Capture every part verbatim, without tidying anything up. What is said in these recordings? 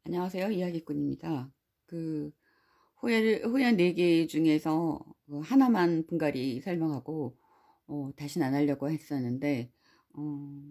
안녕하세요. 이야기꾼입니다. 그 호야 호야 네 개 중에서 그 하나만 분갈이 설명하고 어, 다시는 안 하려고 했었는데 어,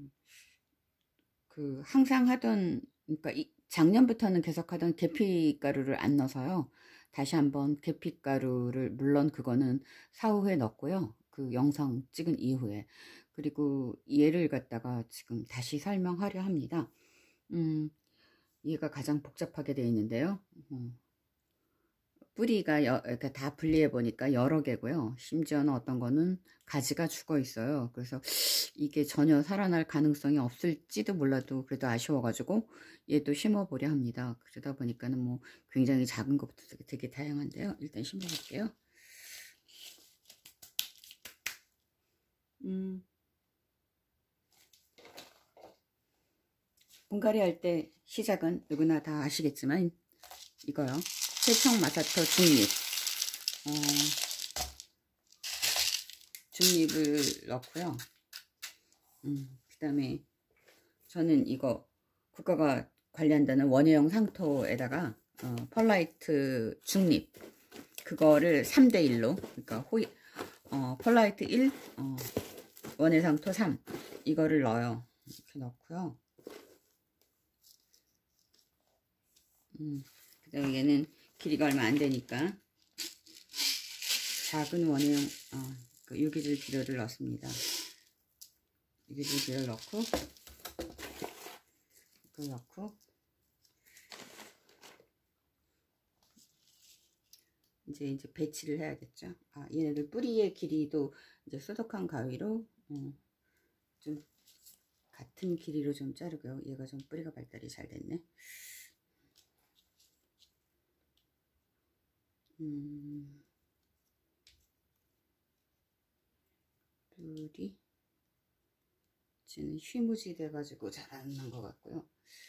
그 항상 하던, 그러니까 이, 작년부터는 계속 하던 계피가루를 안 넣어서요. 다시 한번 계피가루를, 물론 그거는 사후에 넣었고요. 그 영상 찍은 이후에. 그리고 얘를 갖다가 지금 다시 설명하려 합니다. 음, 얘가 가장 복잡하게 되어 있는데요. 어, 뿌리가 여, 그러니까 다 분리해 보니까 여러 개고요. 심지어는 어떤 거는 가지가 죽어 있어요. 그래서 이게 전혀 살아날 가능성이 없을지도 몰라도 그래도 아쉬워가지고 얘도 심어보려 합니다. 그러다 보니까는 뭐 굉장히 작은 것부터 되게, 되게 다양한데요. 일단 심어볼게요. 음, 분갈이 할 때 시작은 누구나 다 아시겠지만 이거요. 세청 마사토 중립. 어, 중립을 넣고요. 음, 그 다음에 저는 이거 국가가 관리한다는 원예용 상토에다가 어, 펄라이트 중립 그거를 삼 대 일로, 그러니까 호이, 어, 펄라이트 일, 어, 원예 상토 삼 이거를 넣어요. 이렇게 넣고요. 음, 그 다음에 얘는 길이가 얼마 안 되니까 작은 원예용 어, 그 유기질 비료를 넣습니다. 유기질 비료를 넣고 이걸 넣고 이제 이제 배치를 해야겠죠. 아, 얘네들 뿌리의 길이도 이제 소독한 가위로 음, 좀 같은 길이로 좀 자르고요. 얘가 좀 뿌리가 발달이 잘 됐네. 음, 뿌리 지금 휘무지 돼가지고 잘 안 난 것 같고요.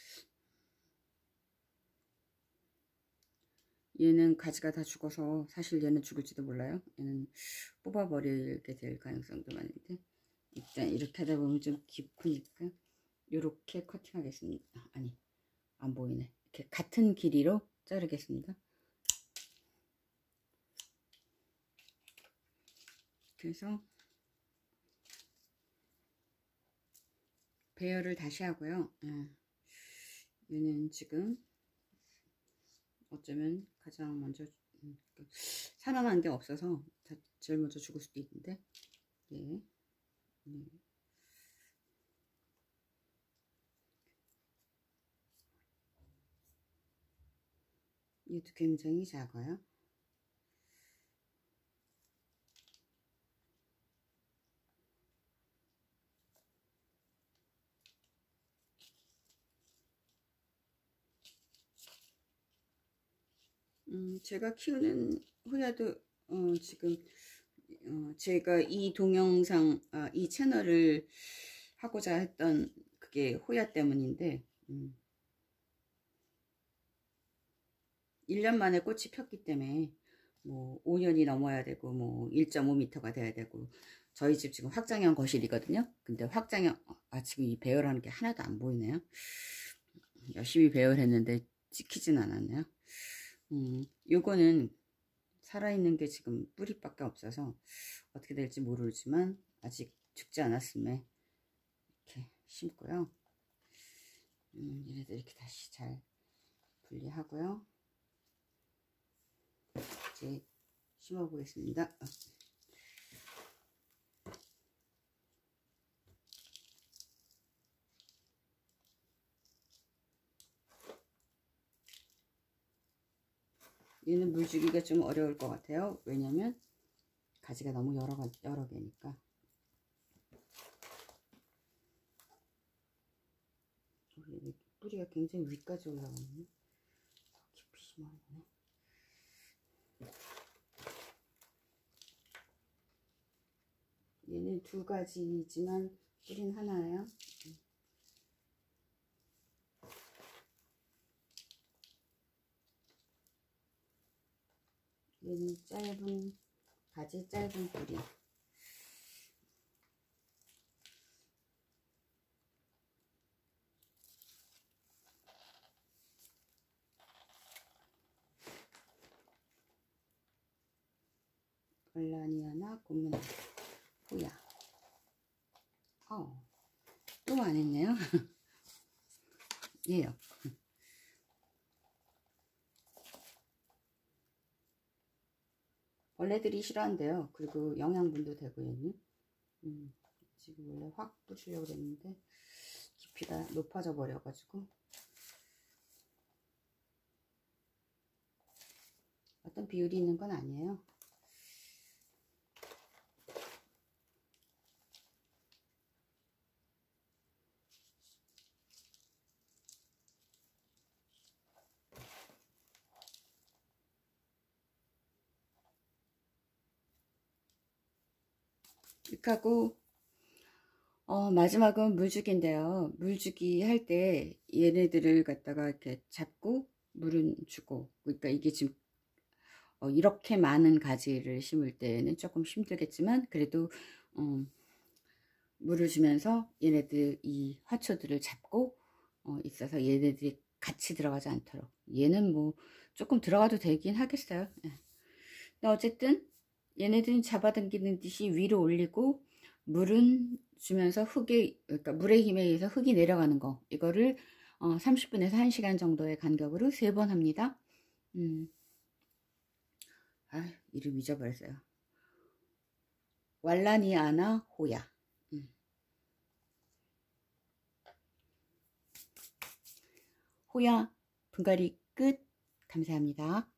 얘는 가지가 다 죽어서 사실 얘는 죽을지도 몰라요. 얘는 뽑아버리게 될 가능성도 많은데 일단 이렇게 하다 보면 좀 깊으니까 이렇게 커팅하겠습니다. 아니, 안 보이네. 이렇게 같은 길이로 자르겠습니다. 그래서 배열을 다시 하고요. 아, 얘는 지금 어쩌면 가장 먼저 음, 살아난 게 없어서 다 제일 먼저 죽을 수도 있는데 예. 네. 얘도 굉장히 작아요. 음, 제가 키우는 호야도 어, 지금 어, 제가 이 동영상, 아, 이 채널을 하고자 했던 그게 호야 때문인데 음, 일 년 만에 꽃이 폈기 때문에 뭐 오 년이 넘어야 되고 뭐 일 점 오 미터가 돼야 되고 저희 집 지금 확장형 거실이거든요. 근데 확장형, 아, 지금 이 배열하는 게 하나도 안 보이네요. 열심히 배열했는데 찍히진 않았네요. 음, 요거는 살아있는 게 지금 뿌리밖에 없어서 어떻게 될지 모르지만 아직 죽지 않았음에 이렇게 심고요. 음, 얘네들 이렇게 다시 잘 분리하고요. 이제 심어 보겠습니다. 얘는 물 주기가 좀 어려울 것 같아요. 왜냐면 가지가 너무 여러, 여러 개니까. 뿌리가 굉장히 위까지 올라가네. 더 깊이 심어야 되네. 얘는 두 가지지만 뿌리는 하나예요. 얘는 짧은 가지, 짧은 뿌리. 월라니아나 고문 호야. 어, 또 안 했네요. 예요. 벌레들이 싫어한대요. 그리고 영양분도 되고 얘는. 음, 지금 원래 확 부시려고 그랬는데 깊이가 높아져 버려가지고 어떤 비율이 있는 건 아니에요. 이렇게 하고 어, 마지막은 물주기인데요. 물주기 할 때 얘네들을 갖다가 이렇게 잡고 물은 주고, 그러니까 이게 지금 어, 이렇게 많은 가지를 심을 때는 조금 힘들겠지만 그래도 어, 물을 주면서 얘네들 이 화초들을 잡고 어, 있어서 얘네들이 같이 들어가지 않도록. 얘는 뭐 조금 들어가도 되긴 하겠어요. 예. 근데 어쨌든 얘네들은 잡아당기는 듯이 위로 올리고 물은 주면서 흙에, 그러니까 물의 힘에 의해서 흙이 내려가는 거, 이거를 어, 삼십 분에서 한 시간 정도의 간격으로 세 번 합니다. 음. 아, 이름 잊어버렸어요. 왈라니아나 호야. 음. 호야 분갈이 끝. 감사합니다.